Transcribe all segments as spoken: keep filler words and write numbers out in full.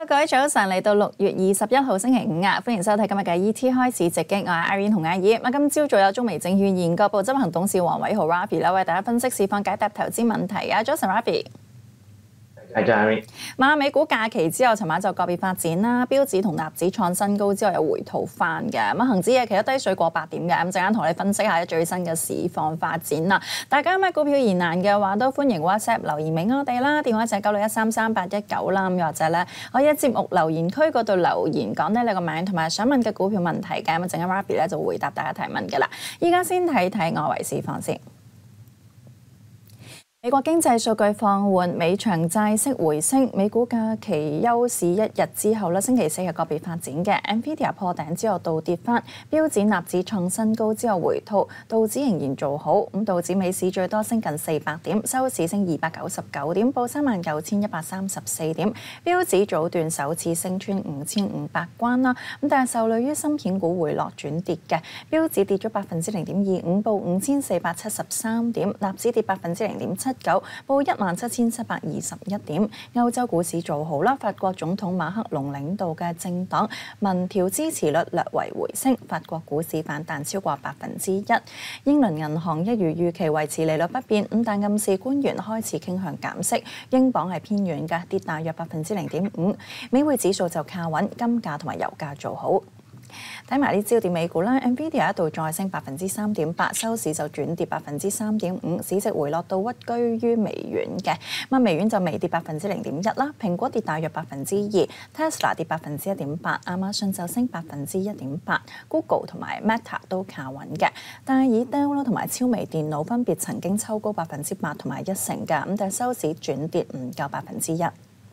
各位早晨，嚟到六月二十一號星期五啊，歡迎收睇今日嘅 E T 開始直擊，我係 Irene 同阿爾。咁今朝早有中微證券研究部執行董事黃偉豪 Ravi 啦，為大家分析市況、解答投資問題啊。早晨 Ravi。 係張 Irene。 咁美股假期之後，尋晚就個別發展啦，標指同納指創新高之後又回吐翻嘅。咁恆指嘅其實低水過八點嘅，咁陣間同你分析下最新嘅市況發展啦。大家有咩股票疑難嘅話，都歡迎 WhatsApp 留言俾我哋啦，電話就係九六一三三八一九啦，又或者咧可以喺節目留言區嗰度留言講低你個名同埋想問嘅股票問題嘅，咁陣間 Ravi 咧就回答大家提問嘅啦。依家先睇睇外圍市況先。美國經濟數據放緩，美長債息回升，美股假期休市一日之後咧，星期四係個別發展嘅。Nvidia 破頂之後倒跌翻，標指納指創新高之後回吐，道指仍然做好。咁道指美市最多升近四百點，收市升二百九十九點，報三萬九千一百三十四點。標指早段首次升穿五千五百關啦，咁但係受累於芯片股回落轉跌嘅，標指跌咗百分之零點二五，報五千四百七十三點，納指跌百分之零點七九，報一萬七千七百二十一點。歐洲股市做好啦，法國總統馬克龍領導嘅政黨民調支持率略為回升，法國股市反彈超過百分之一。英倫銀行一如預期維持利率不變，咁但暗示官員開始傾向減息。英鎊係偏軟嘅，跌大約百分之零點五。美匯指數就靠穩，金價同埋油價做好。睇埋啲焦點美股啦 ，Nvidia 一度再升百分之三點八，收市就轉跌百分之三點五，市值回落到屈居於微軟嘅。咁啊，微軟就微跌百分之零點一啦，蘋果跌大約百分之二 ，Tesla 跌百分之一點八，亞馬遜就升百分之一點八 ，Google 同埋 Meta 都靠穩嘅。但係以 Dell 啦同埋超微電腦分別曾經抽高百分之八同埋一成嘅，咁但係收市轉跌唔夠百分之一。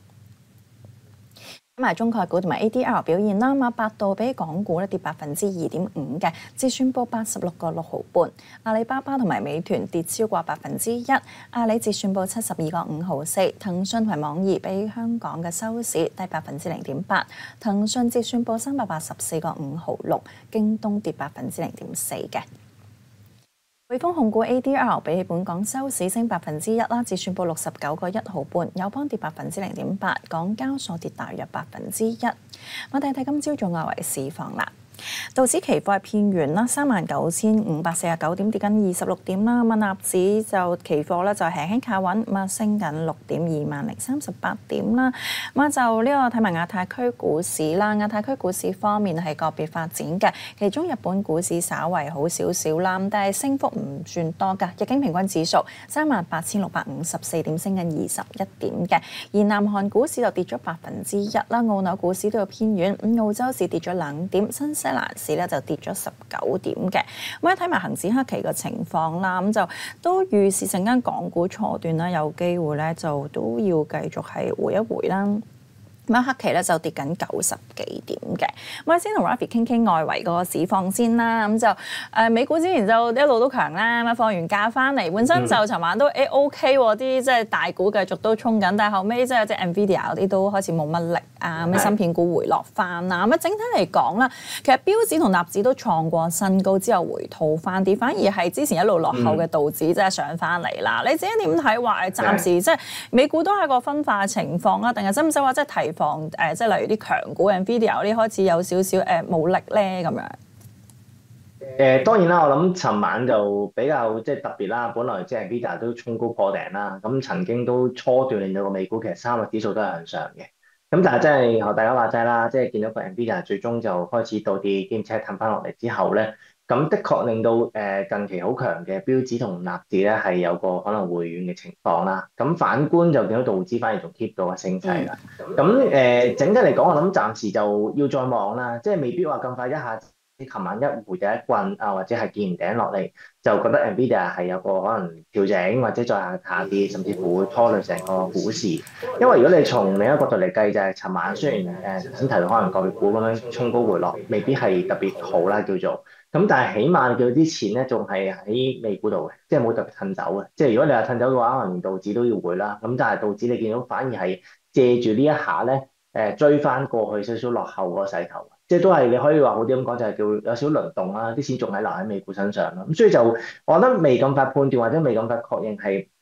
咁埋中概股同埋 A D R 表現啦，咁百度比港股咧跌百分之二點五嘅，至宣佈八十六個六毫半。阿里巴巴同埋美團跌超過百分之一，阿里至宣佈七十二個五毫四。騰訊同埋網易比香港嘅收市低百分之零點八，騰訊至宣佈三百八十四個五毫六，京東跌百分之零點四嘅。匯豐控股 A D R 比起本港收市升百分之一啦，至宣佈六十九個一毫半，友邦跌百分之零點八，港交所跌大約百分之一。我哋睇今朝早外圍市況啦。道指期貨係偏軟啦，三萬九千五百四十九點，跌緊二十六點啦。咁納指就期貨咧就輕輕靠穩，咁啊升緊六點，二萬零三十八點啦。咁啊就呢個睇埋亞太區股市啦，亞太區股市方面係個別發展嘅，其中日本股市稍為好少少啦，但係升幅唔算多㗎。日經平均指數三萬八千六百五十四點，升緊二十一點嘅。而南韓股市就跌咗百分之一啦，澳紐股市都有偏軟，咁澳洲市跌咗兩點，新西蘭市咧就跌咗十九點嘅。咁一睇埋恒指黑期嘅情況啦，咁就都預示陣間港股初段啦，有機會咧就都要繼續係回一回啦。咁黑期咧就跌緊九十幾點嘅。咁我先同 Ravi 傾傾外圍個市況先啦。咁就誒、呃、美股之前就一路都強啦，咁放完假翻嚟，本身就尋晚都誒 OK 喎，啲即係大股繼續都衝緊，但係後尾即係即係 Nvidia 嗰啲都開始冇乜力啊，咩芯片股回落翻啦。咁啊整體嚟講啦，其實標指同納指都創過新高之後回吐翻啲，反而係之前一路落後嘅道指即係上翻嚟啦。你自己點睇話暫時即係美股都係個分化情況啊，定係使唔使話即係提防誒，即係例如啲強股 Nvidia 嗰啲開始有少少誒冇力咧咁樣？ 誒當然啦，我諗尋晚就比較即係特別啦。本來即係 Nvidia 都衝高破頂啦，咁曾經都初段令到個美股其實三個指數都係向上嘅。咁但係真係學大家話齋啦，即係見到個 Nvidia 最終就開始倒跌，兼且褪翻落嚟之後咧，咁的確令到誒近期好強嘅標指同納指咧係有個可能回軟嘅情況啦。咁反觀就見到道指反而仲 keep 到個升勢啦。咁誒、呃、整體嚟講，我諗暫時就要再望啦，即係未必話咁快一下子。你琴晚一回第一棍啊，或者係見唔頂落嚟，就覺得 Nvidia 係有個可能調整，或者再下下跌，甚至乎會拖累成個股市。因為如果你從另一個角度嚟計，就係、是、尋晚雖然誒頭先提到可能個別股咁樣衝高回落，未必係特別好啦叫做。咁但係起碼你叫啲錢咧，仲係喺美股度嘅，即係冇特別褪走嘅。即係如果你話褪走嘅話，可能道指都要回啦。咁但係道指你見到反而係借住呢一下咧，誒追翻過去少少落後嗰個勢頭。即係都係你可以話好啲咁講，就係叫有少少輪動啦，啲錢仲喺留喺美股身上啦。咁所以就我覺得未咁快判斷或者未咁快確認係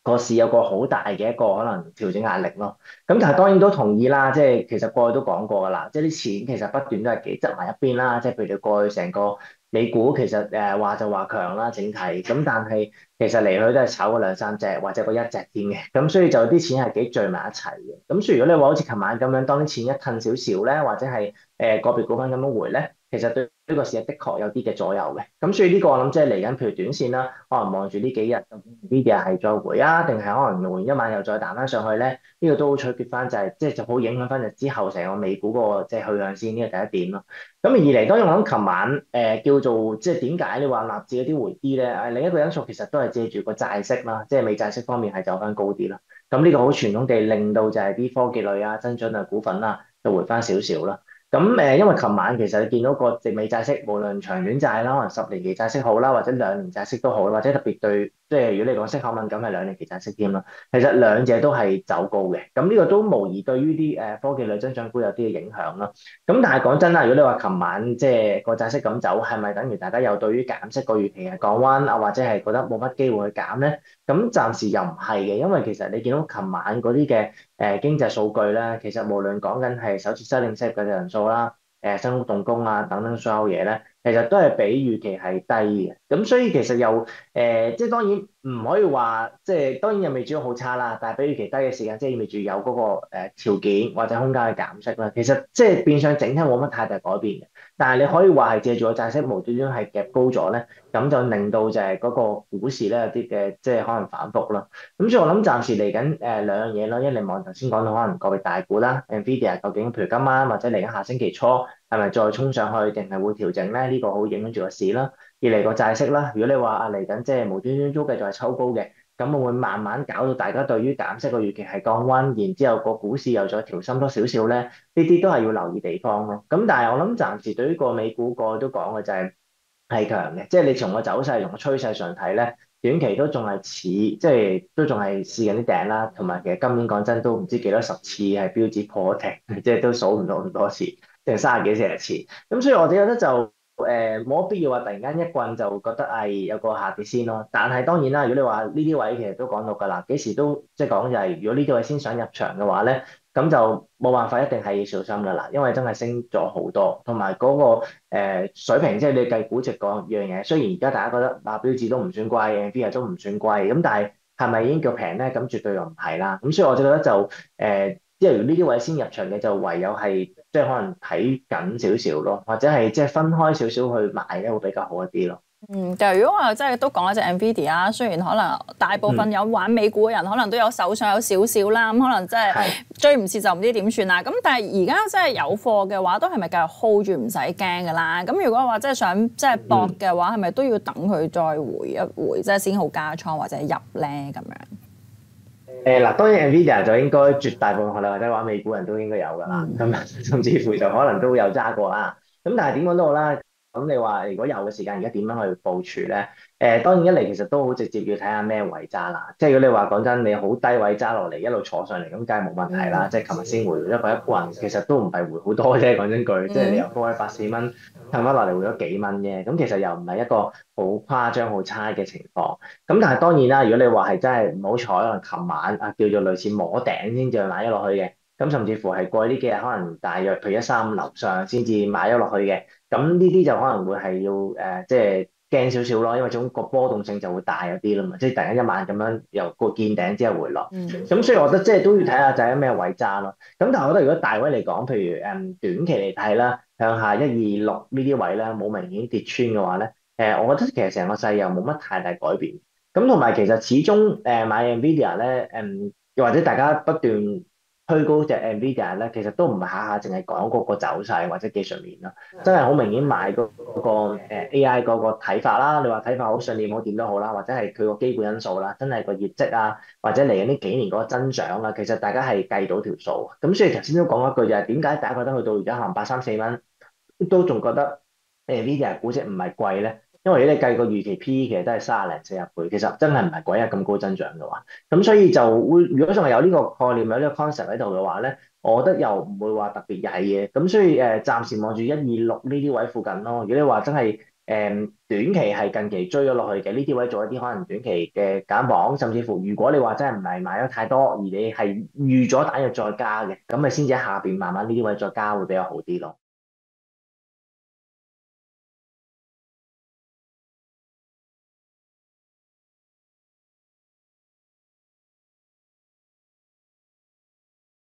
個市有個好大嘅一個可能調整壓力咯。咁但係當然都同意啦，即係其實過去都講過㗎啦，即係啲錢其實不斷都係幾執埋一邊啦。即係譬如你過去成個美股其實誒話就話強啦，整體咁，但係其實嚟去都係炒嗰兩三隻或者嗰一隻添嘅。咁所以就啲錢係幾聚埋一齊嘅。咁所以如果你話好似琴晚咁樣，當啲錢一褪少少咧，或者係誒個別股份咁樣回咧，其實對呢個市的確有啲嘅左右嘅。咁所以呢個我諗即係嚟緊，譬如短線啦，可能望住呢幾日究竟 Nvidia 係再回啊，定係可能回一晚又再彈翻上去咧？呢個都好取決翻，就係即係就好影響翻就之後成個美股嗰個即係去向先，呢個第一點咯。咁二嚟當然我諗琴晚誒、呃、叫做即係點解你話納指嗰啲回啲咧？誒另一個因素其實都係借住個債息啦，即係美債息方面係走翻高啲啦。咁呢個好傳統地令到就係啲科技類啊、增長類股份啊就回翻少少啦。咁誒、呃，因為琴晚其實你見到個直美債息，無論長短債啦，可能十年期債息好啦，或者兩年債息都好，或者特別對，即係如果你講息口敏感係兩年期債息添啦，其實兩者都係走高嘅。咁呢個都無疑對於啲誒科技類增長股有啲嘅影響啦。咁但係講真啦，如果你話琴晚即係個債息咁走，係咪等於大家又對於減息個預期係降溫啊，或者係覺得冇乜機會去減咧？咁暫時又唔係嘅，因為其實你見到琴晚嗰啲嘅誒經濟數據咧，其實無論講緊係首次申領失業嘅人數啦，誒新屋動工啊等等所有嘢咧，其實都係比預期係低嘅。咁所以其實又誒、呃，即係當然唔可以話，即係當然又未至於好差啦。但係比預期低嘅時間，即係意味住有嗰、那個誒、呃、條件或者空間去減息啦。其實即係變相整體冇乜太大改變嘅。但係你可以話係借住個債息無端端係夾高咗咧，咁就令到就係嗰個股市咧有啲嘅即係可能反覆啦。咁所以我諗暫時嚟緊誒兩樣嘢咯，一嚟望頭先講到可能個別大股啦，Nvidia 究竟譬如今晚或者嚟緊下星期初係咪再衝上去，定係會調整咧？呢、這個好影響住個市啦。二嚟個債息啦，如果你話啊嚟緊即係無端端都繼續係抽高嘅，咁會唔會慢慢搞到大家對於減息個預期係降溫，然之後個股市又再調深多少少咧？呢啲都係要留意地方咯。咁但係我諗暫時對於個美股個都講嘅就係係強嘅，即係你從個走勢同個趨勢上睇咧，短期都仲係似，即係都仲係試緊啲頂啦。同埋其實今年講真都唔知幾多十次係標指破頂，即係都數唔到咁多次，即係三十幾四十次。咁所以我哋覺得就誒冇乜必要話突然間一棍就覺得係有個下跌先咯。但係當然啦，如果你話呢啲位其實都講到㗎啦，幾時都即係講就係如果呢啲位先想入場嘅話咧，咁就冇辦法，一定係要小心㗎啦，因為真係升咗好多，同埋嗰個、呃、水平，即係你計估值嗰樣嘢。雖然而家大家覺得嗱標指都唔算貴，Nvidia 都唔算貴，咁但係係咪已經叫平咧？咁絕對又唔係啦。咁所以我就覺得就誒。呃即係如呢啲位先入場嘅，就唯有係即係可能睇緊少少咯，或者係即係分開少少去買咧，會比較好一啲咯。 嗯，但係如果話即係都講一隻 Nvidia 啊，雖然可能大部分有玩美股嘅人，可能都有手上有少少啦，咁可能即係追唔切就唔知點算啦。咁但係而家即係有貨嘅話，都係咪繼續 hold 住唔使驚㗎啦？咁如果話即係想即係搏嘅話，係咪都要等佢再回一回，即係先好加倉或者入咧咁樣？ 誒嗱，當然 Nvidia 就應該絕大部分學你或者玩美股人都應該有㗎啦，咁、嗯、甚至乎就可能都有揸過啦。咁但係點講都好啦，咁你話如果有嘅時間，而家點樣去部署咧？誒、呃、當然一嚟其實都好直接要睇下咩位揸啦。即係如果你話講真，你好低位揸落嚟一路坐上嚟，咁梗係冇問題啦。嗯、即係琴日先回一個一棍，其實都唔係回好多啫。講真句，嗯、即係你由高位百四蚊騰翻落嚟回咗幾蚊啫。咁其實又唔係一個好誇張、好差嘅情況。咁但係當然啦，如果你話係真係唔好彩，可能琴晚啊叫做類似摸頂先至買咗落去嘅，咁甚至乎係過去呢幾日可能大約譬如一三五樓上先至買咗落去嘅，咁呢啲就可能會係要誒、呃、即係。驚少少咯，因為種個波動性就會大一啲啦嘛，即係突然間一晚咁樣由個見頂之後回落，咁、嗯、所以我覺得即係都要睇下就係咩位揸咯。咁但係我覺得如果大位嚟講，譬如誒短期嚟睇啦，向下一二六呢啲位咧冇明顯跌穿嘅話咧，誒、呃、我覺得其實成個勢又冇乜太大改變。咁同埋其實始終誒買 Nvidia 咧，誒又或者大家不斷推高隻 Nvidia 咧，其實都唔係下下淨係講嗰個走勢或者技術面咯，真係好明顯買嗰個 A I 嗰個睇法啦。你話睇法好信念好點都好啦，或者係佢個基本因素啦，真係個業績啊，或者嚟緊呢幾年嗰個增長啊，其實大家係計到條數。咁所以頭先都講一句就係點解大家覺得去到而家可能八三四蚊都仲覺得 Nvidia 估值唔係貴咧？因為如果你計個預期 P E 其實都係三十零四十倍，其實真係唔係鬼啊咁高增長嘅話，咁所以就會如果仲係有呢個概念有呢個 concept 喺度嘅話咧，我覺得又唔會話特別曳嘅，咁所以誒、呃、暫時望住一二六呢啲位附近咯。如果你話真係誒短期係近期追咗落去嘅，呢啲位做一啲可能短期嘅減磅，甚至乎如果你話真係唔係買咗太多，而你係預咗彈藥再加嘅，咁咪先至喺下邊慢慢呢啲位再加會比較好啲咯。